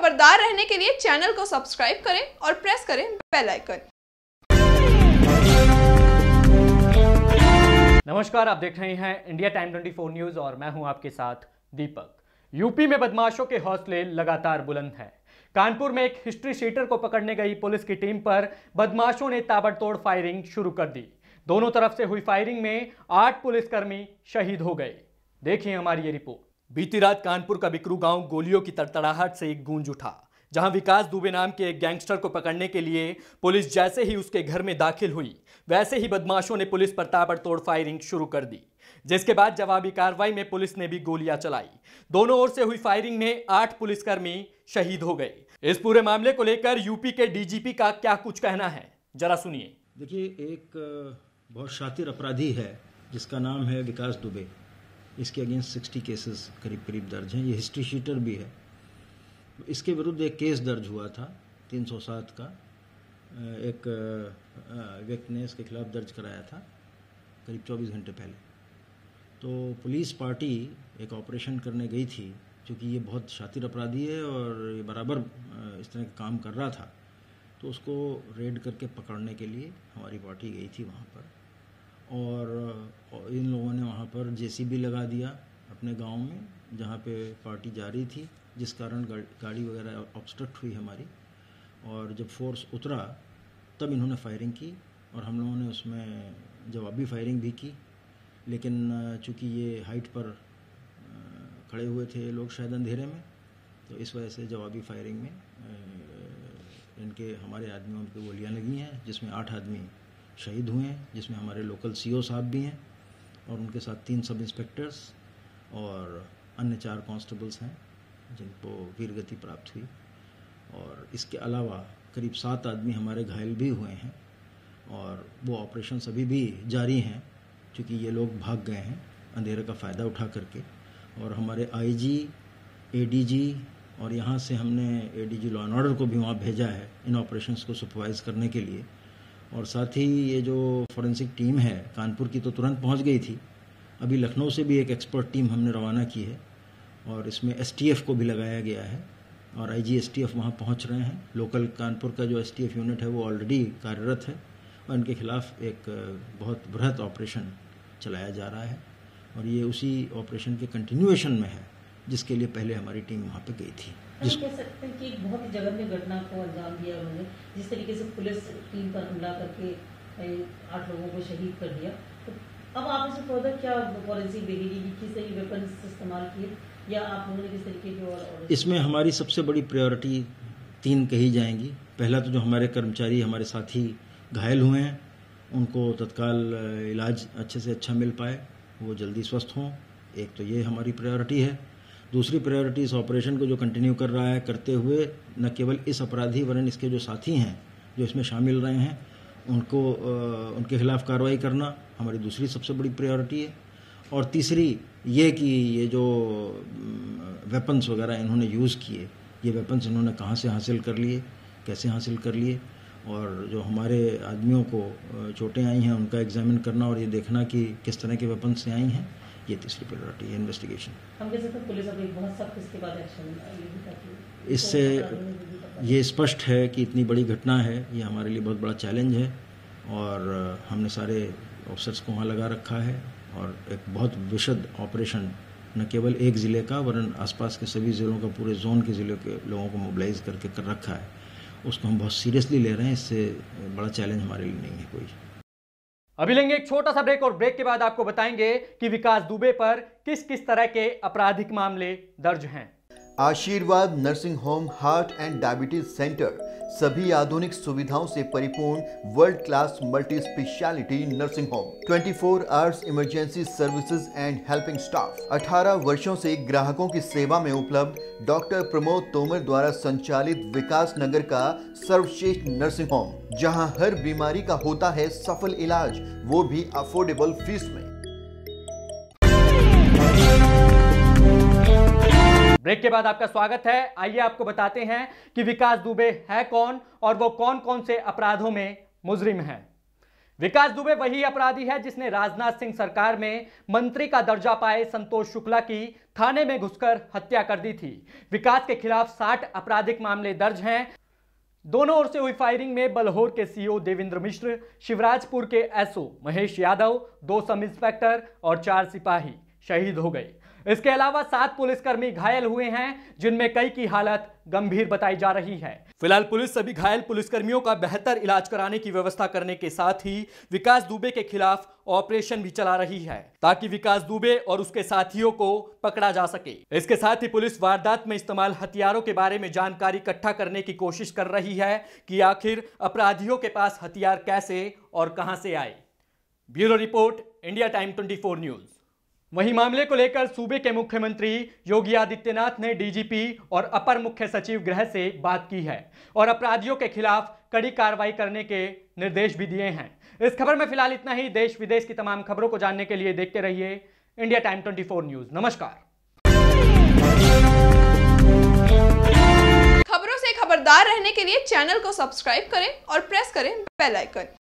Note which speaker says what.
Speaker 1: खबरदार रहने के लिए चैनल को सब्सक्राइब करें और प्रेस करें बेल आइकन।
Speaker 2: नमस्कार, आप देख रहे हैं इंडिया टाइम 24 न्यूज और मैं हूं आपके साथ दीपक। यूपी में बदमाशों के हौसले लगातार बुलंद हैं। कानपुर में एक हिस्ट्री शीटर को पकड़ने गई पुलिस की टीम पर बदमाशों ने ताबड़तोड़ फायरिंग शुरू कर दी। दोनों तरफ से हुई फायरिंग में 8 पुलिसकर्मी शहीद हो गए। देखिए हमारी ये रिपोर्ट। बीती रात कानपुर का बिकरू गांव गोलियों की तड़तड़ाहट से एक गूंज उठा, जहां विकास दुबे नाम के एक गैंगस्टर को पकड़ने के लिए पुलिस जैसे ही उसके घर में दाखिल हुई, वैसे ही बदमाशों ने पुलिस पर ताबड़तोड़ फायरिंग शुरू कर दी, जिसके बाद जवाबी कार्रवाई में पुलिस ने भी गोलियां चलाई। दोनों ओर से हुई फायरिंग में 8 पुलिसकर्मी शहीद हो गए। इस पूरे मामले को लेकर यूपी के डीजीपी का क्या कुछ कहना है, जरा सुनिए।
Speaker 3: देखिए, एक बहुत शातिर अपराधी है जिसका नाम है विकास दुबे। इसके अगेंस्ट 60 केसेस करीब दर्ज हैं। ये हिस्ट्री शीटर भी है। इसके विरुद्ध एक केस दर्ज हुआ था 307 का। एक व्यक्ति ने इसके खिलाफ दर्ज कराया था करीब 24 घंटे पहले। तो पुलिस पार्टी एक ऑपरेशन करने गई थी, क्योंकि ये बहुत शातिर अपराधी है और ये बराबर इस तरह का काम कर रहा था। तो उसको रेड करके पकड़ने के लिए हमारी पार्टी गई थी वहाँ पर, और इन लोगों ने वहाँ पर जेसीबी लगा दिया अपने गांव में जहाँ पे पार्टी जा रही थी, जिस कारण गाड़ी वगैरह ऑब्स्ट्रक्ट हुई हमारी। और जब फोर्स उतरा तब इन्होंने फायरिंग की और हम लोगों ने उसमें जवाबी फायरिंग भी की। लेकिन चूँकि ये हाइट पर खड़े हुए थे लोग शायद अंधेरे में, तो इस वजह से जवाबी फायरिंग में इनके हमारे आदमियों पे गोलियां लगी हैं, जिसमें 8 आदमी शहीद हुए हैं, जिसमें हमारे लोकल सीओ साहब भी हैं और उनके साथ 3 सब इंस्पेक्टर्स और अन्य 4 कांस्टेबल्स हैं जिनको वीरगति प्राप्त हुई। और इसके अलावा करीब 7 आदमी हमारे घायल भी हुए हैं और वो ऑपरेशन अभी भी जारी हैं, क्योंकि ये लोग भाग गए हैं अंधेरे का फ़ायदा उठा करके। और हमारे आईजी, एडीजी और यहाँ से हमने एडीजी लॉ एंड ऑर्डर को भी वहाँ भेजा है इन ऑपरेशंस को सुपरवाइज करने के लिए। और साथ ही ये जो फॉरेंसिक टीम है कानपुर की तो तुरंत पहुँच गई थी। अभी लखनऊ से भी एक एक्सपर्ट टीम हमने रवाना की है और इसमें एसटीएफ को भी लगाया गया है और आईजी एसटीएफ वहाँ पहुँच रहे हैं। लोकल कानपुर का जो एसटीएफ यूनिट है वो ऑलरेडी कार्यरत है और इनके खिलाफ एक बहुत बृहत ऑपरेशन चलाया जा रहा है और ये उसी ऑपरेशन के कंटिन्यूएशन में है जिसके लिए पहले हमारी टीम वहाँ पे गई थी।
Speaker 4: हम कह सकते हैं कि एक बहुत ही जघन्य घटना को अंजाम दिया उन्होंने, जिस तरीके से पुलिस टीम पर हमला करके 8 लोगों को शहीद कर दिया। तो अब आप इसे फर्दर क्या फॉरेंसिक देखेगी कि किस तरीके वेपन्स इस्तेमाल किए या आप लोगों ने किस तरीके के और
Speaker 3: इसमें हमारी सबसे बड़ी प्रायोरिटी 3 कही जाएंगी। पहला तो जो हमारे कर्मचारी, हमारे साथी घायल हुए हैं, उनको तत्काल इलाज अच्छे से अच्छा मिल पाए, वो जल्दी स्वस्थ हों। एक तो ये हमारी प्रायोरिटी है। दूसरी प्रायोरिटी इस ऑपरेशन को जो कंटिन्यू कर रहा है, करते हुए न केवल इस अपराधी वरन इसके जो साथी हैं जो इसमें शामिल रहे हैं उनको उनके खिलाफ कार्रवाई करना हमारी दूसरी सबसे बड़ी प्रायोरिटी है। और तीसरी ये कि ये जो वेपन्स वगैरह इन्होंने यूज़ किए, ये वेपन्स इन्होंने कहाँ से हासिल कर लिए, कैसे हासिल कर लिए, और जो हमारे आदमियों को चोटें आई हैं उनका एग्जामिन करना और ये देखना कि किस तरह के वेपन से आई हैं, ये तीसरी प्रायोरिटी है इन्वेस्टिगेशन।
Speaker 4: हम कह सकते हैं पुलिस अभी बहुत सख्त इसके बाद एक्शन लेगी।
Speaker 3: इससे ये स्पष्ट है कि इतनी बड़ी घटना है, ये हमारे लिए बहुत बड़ा चैलेंज है और हमने सारे ऑफिसर्स को वहाँ लगा रखा है और एक बहुत विशद ऑपरेशन न केवल एक ज़िले का वरन आसपास के सभी ज़िलों का, पूरे जोन के ज़िलों के लोगों को मोबिलाइज करके कर रखा है। उसको हम बहुत सीरियसली ले रहे हैं। इससे बड़ा चैलेंज हमारे लिए नहीं है कोई।
Speaker 2: अभी लेंगे एक छोटा सा ब्रेक और ब्रेक के बाद आपको बताएंगे कि विकास दुबे पर किस किस तरह के आपराधिक मामले दर्ज हैं।
Speaker 5: Ashirwad nursing home heart and diabetes centre सभी आधुनिक सुविधाओं से परिपूर्ण world class multi speciality nursing home, 24 hours emergency services and helping staff. 18 वर्षों से ग्राहकों की सेवा में उपलब्ध डॉक्टर प्रमोद तोमर द्वारा संचालित विकास नगर का सर्वश्रेष्ठ नर्सिंग होम, जहां हर बीमारी का होता है सफल इलाज, वो भी अफोर्डेबल फीस में।
Speaker 2: ब्रेक के बाद आपका स्वागत है। आइए आपको बताते हैं कि विकास दुबे है कौन और वो कौन कौन से अपराधों में मुजरिम है। विकास दुबे वही अपराधी है जिसने राजनाथ सिंह सरकार में मंत्री का दर्जा पाए संतोष शुक्ला की थाने में घुसकर हत्या कर दी थी। विकास के खिलाफ 60 आपराधिक मामले दर्ज हैं। दोनों ओर से हुई फायरिंग में बलहोर के सीओ देवेंद्र मिश्र, शिवराजपुर के SO Mahesh Yadav, 2 sub inspector और 4 सिपाही शहीद हो गए। इसके अलावा 7 पुलिसकर्मी घायल हुए हैं, जिनमें कई की हालत गंभीर बताई जा रही है। फिलहाल पुलिस सभी घायल पुलिसकर्मियों का बेहतर इलाज कराने की व्यवस्था करने के साथ ही विकास दुबे के खिलाफ ऑपरेशन भी चला रही है, ताकि विकास दुबे और उसके साथियों को पकड़ा जा सके। इसके साथ ही पुलिस वारदात में इस्तेमाल हथियारों के बारे में जानकारी इकट्ठा करने की कोशिश कर रही है कि आखिर अपराधियों के पास हथियार कैसे और कहां से आए। Bureau report, India time 24 news. वहीं मामले को लेकर सूबे के मुख्यमंत्री योगी आदित्यनाथ ने डीजीपी और अपर मुख्य सचिव गृह से बात की है और अपराधियों के खिलाफ कड़ी कार्रवाई करने के निर्देश भी दिए हैं। इस खबर में फिलहाल इतना ही। देश विदेश की तमाम खबरों को जानने के लिए देखते रहिए इंडिया टाइम 24 न्यूज। नमस्कार।
Speaker 1: खबरों से खबरदार रहने के लिए चैनल को सब्सक्राइब करें और प्रेस करें बेल आइकन।